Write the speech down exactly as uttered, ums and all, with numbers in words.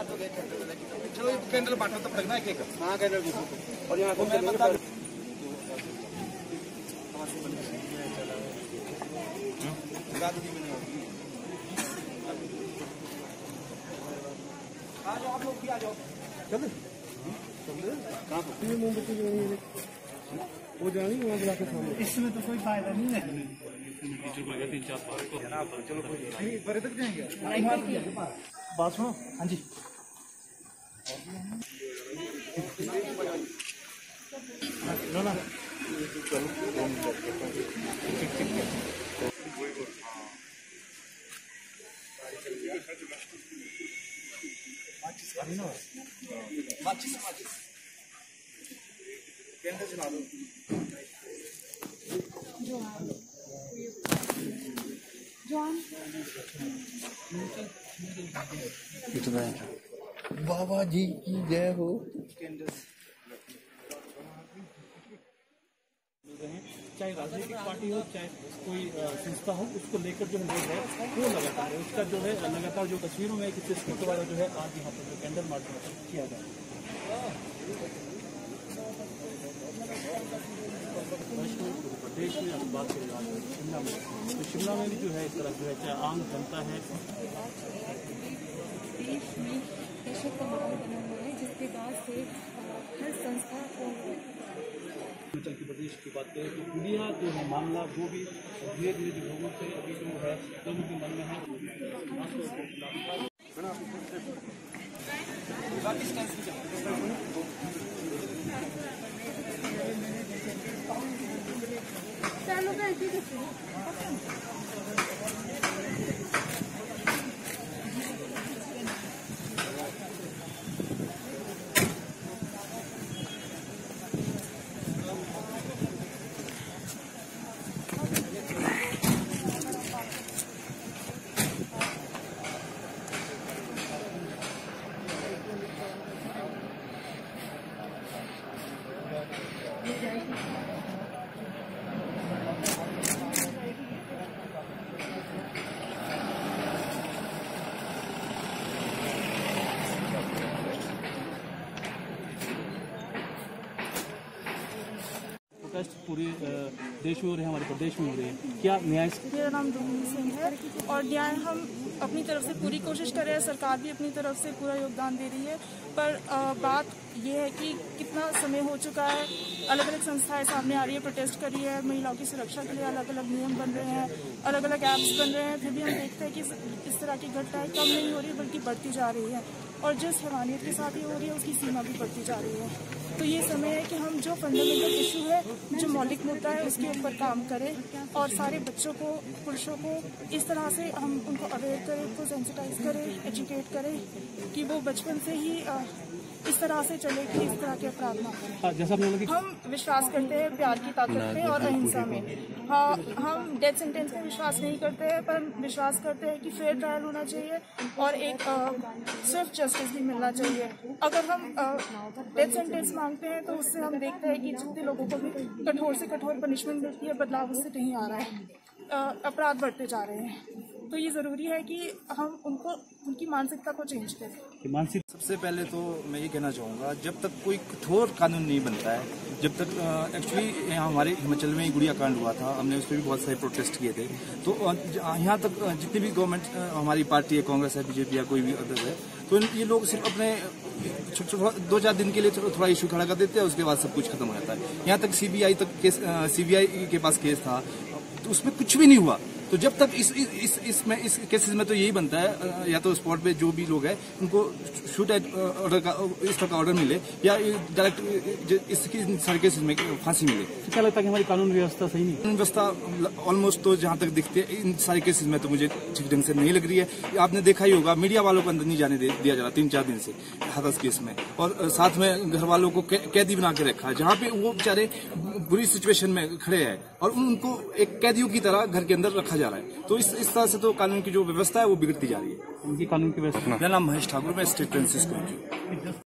चलो कैंडल बांटो तब तक ना एक एक। हाँ कैंडल और यहाँ आ जाओ आप लोग भी आ जाओ। चल कहाँ पर मोमबत्ती वो जानी वहाँ बुला के सामने। इसमें तो कोई फायदा नहीं है। तीन चार चलो कोई बड़े तक जाएंगे। बात सुनो। हाँ जी लो ना माचिस माचिस कैंडल जला दो। बाबा जी की जय हो। चाहे राजनीतिक पार्टी हो चाहे कोई संस्था हो उसको लेकर जो लोग है वो लगातार है उसका जो है लगातार जो तस्वीरों में किसी स्कूल वाला जो है आज यहाँ पर जो कैंडल मार्च किया जा रहा है। प्रदेश में हम बात करें शिमला में तो शिमला में भी जो है इस तरह जो है चाहे आम जनता है देश में दहशत का माहौल बना हुआ है जिसके बाद से हर संस्था को हिमाचल की प्रदेश की बात करें तो पुलिया जो है मामला वो भी धीरे धीरे जो लोगों से अभी जो है लोगों के मन में है। प्रोटेस्ट पूरे देश में हो रहे हैं हमारे प्रदेश में हो रहे हैं क्या न्याय। मेरा नाम रोहिणी सिंह है और न्याय हम अपनी तरफ से पूरी कोशिश कर रहे हैं। सरकार भी अपनी तरफ से पूरा योगदान दे रही है पर आ, बात यह है कि कितना समय हो चुका है। अलग अलग संस्थाएं सामने आ रही है प्रोटेस्ट कर रही है महिलाओं की सुरक्षा के लिए अलग अलग नियम बन रहे हैं अलग अलग ऐप्स बन रहे हैं फिर भी हम देखते हैं कि इस तरह की घटनाएं कम नहीं हो रही बल्कि बढ़ती जा रही है और जिस हैवानियत के साथ ये हो रही है उसकी सीमा भी बढ़ती जा रही है। तो ये समय है कि हम जो फंडामेंटल इशू है जो मौलिक मुद्दा है उसके ऊपर काम करें और सारे बच्चों को पुरुषों को इस तरह से हम उनको अवेयर करें उनको सेंसिटाइज करें एजुकेट करें कि वो बचपन से ही इस तरह से चले कि इस तरह के अपराध ना करें। जैसा हम विश्वास करते हैं प्यार की ताकत में और अहिंसा में। हाँ हम डेथ सेंटेंस में विश्वास नहीं करते हैं पर हम विश्वास करते हैं कि फेयर ट्रायल होना चाहिए और एक स्विफ्ट जस्टिस भी मिलना चाहिए। अगर हम डेथ सेंटेंस मांगते हैं तो उससे हम देखते हैं कि जितने लोगों को भी कठोर से कठोर पनिशमेंट मिलती है बदलाव उससे नहीं आ रहा है अपराध बढ़ते जा रहे हैं। तो ये ज़रूरी है कि हम उनको उनकी मानसिकता को चेंज करें। मानसिक सबसे पहले तो मैं ये कहना चाहूँगा जब तक कोई कठोर कानून नहीं बनता है जब तक एक्चुअली हमारे हिमाचल में ही गुड़िया कांड हुआ था हमने उस पर भी बहुत सारे प्रोटेस्ट किए थे तो यहाँ तक जितनी भी गवर्नमेंट हमारी पार्टी है कांग्रेस है बीजेपी या कोई भी अदर है तो ये लोग सिर्फ अपने दो चार दिन के लिए थोड़ा इशू खड़ा कर देते हैं उसके बाद सब कुछ खत्म हो जाता है। यहाँ तक सीबीआई तक केस सीबीआई के पास केस था तो उसमें कुछ भी नहीं हुआ। तो जब तक इस इस इसमें इस केसेस में तो यही बनता है या तो स्पॉट पे जो भी लोग हैं उनको शूट एट ऑर्डर का इस तरह का ऑर्डर मिले या डायरेक्ट इसकी सारे केसेस में फांसी मिले। क्या लगता है कि हमारी कानून व्यवस्था सही नहीं कानून व्यवस्था ऑलमोस्ट तो जहां तक दिखते है इन सारे केसेस में तो मुझे ठीक ढंग से नहीं लग रही है। आपने देखा ही होगा मीडिया वालों को अंदर नहीं जाने दिया जा रहा तीन चार दिन से हाथरस केस में और साथ में घर वालों को कैदी बना के रखा है जहाँ पे वो बेचारे बुरी सिचुएशन में खड़े हैं और उनको एक कैदियों की तरह घर के अंदर रखा जा रहा है। तो इस इस तरह से तो कानून की जो व्यवस्था है वो बिगड़ती जा रही है। कानून की व्यवस्था। मेरा नाम महेश ठाकुर, मैं स्टेट फ्रांसिस्को।